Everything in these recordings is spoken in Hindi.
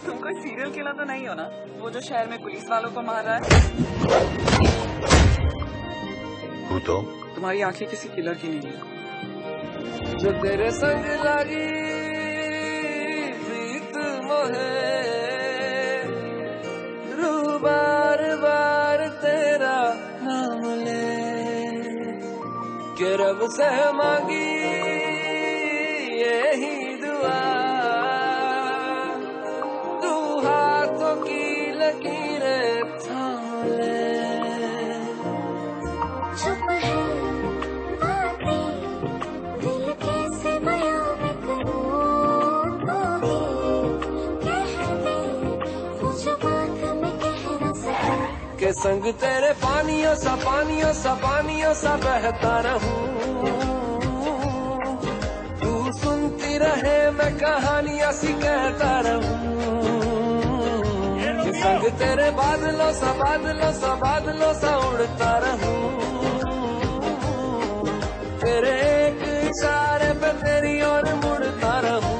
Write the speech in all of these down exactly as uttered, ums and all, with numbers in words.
तुम कोई सीरियल किलर तो नहीं हो ना, वो जो शहर में पुलिस वालों को मार रहा है? हूँ तो तुम्हारी आंखें किसी किलर की नहीं है। जो तेरे संग लगी प्रीत मोहे, रू बार बार तेरा नाम ले, के रब से मांगी यही दुआ, तू हाथों की लकीरें थाम ले। चुप है बातें, दिल कैसे बयां मैं करूं, तू ही कह दे वो जो बात मैं कह न सकूं। के संग तेरे पानियों सा पानियों सा पानियों सा बहता रहूं, तू सुनती रहे मैं कहानियां सी कहता रहूं। के संग तेरे बादलों सा बादलों सा बादलों सा उड़ता रहूं, तेरे एक इशारे पे तेरी ओर मुड़ता रहूं।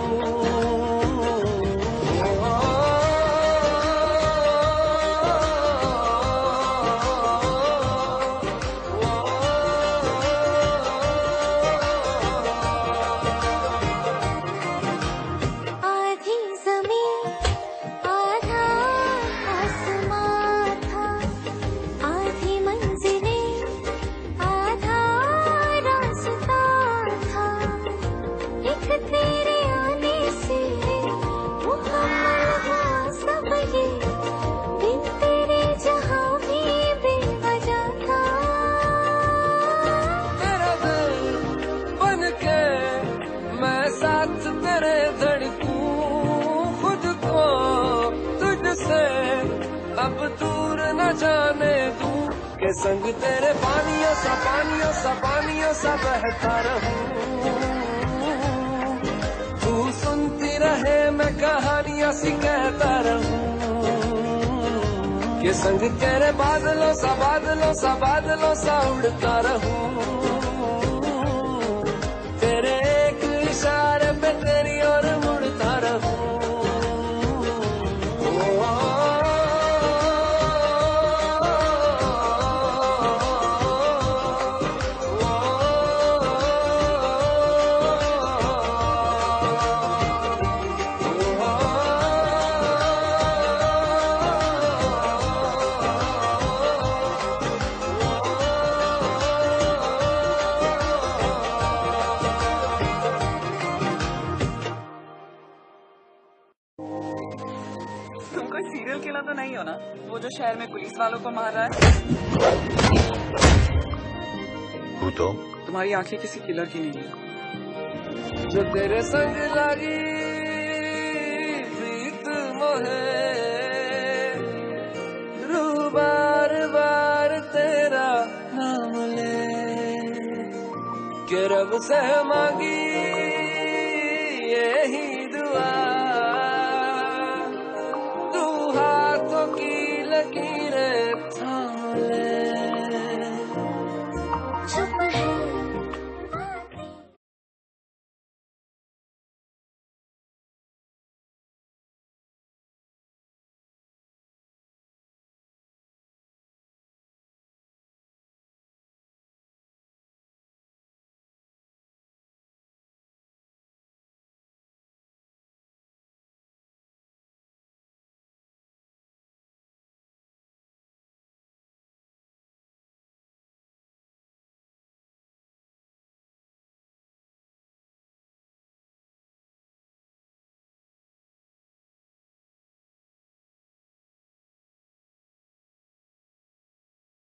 आधी ज़मीं आधा आसमां था, आधी मंजिलें आधा रास्ता था, एक तेरे आने से मुकम्मल हुआ सब ये, बिन तेरे जहाँ भी बेवजह था। तेरा दिल बन के मैं साथ तेरे धड़कूं, खुद को तुझसे अब दूर न जाने दूं। के संग तेरे पानियों सा पानियों सा पानियों सा बहता रहूं, तू सुनती रहे मैं कहानियां सी कहता रहूं। के संग तेरे बादलों सा बादलों सा बादलों सा उड़ता रहूं, तेरे एक इशारे पे तेरी ओर मुड़ता रहूं। तुम कोई सीरियल किलर तो नहीं हो ना, वो जो शहर में पुलिस वालों को मार रहा है? हूँ तो तुम्हारी आंखें किसी किलर की नहीं है। जो तेरे संग लगी प्रीत मोहे, रू बार बार तेरा नाम ले, के रब से मांगी